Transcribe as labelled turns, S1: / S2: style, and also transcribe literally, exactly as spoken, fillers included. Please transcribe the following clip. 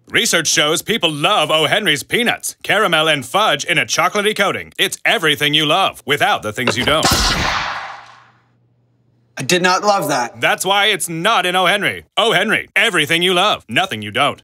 S1: Research shows people love O. Henry's peanuts, caramel, and fudge in a chocolatey coating. It's everything you love, without the things you don't.
S2: I did not love that.
S1: That's why it's not in O. Henry. O. Henry, everything you love, nothing you don't.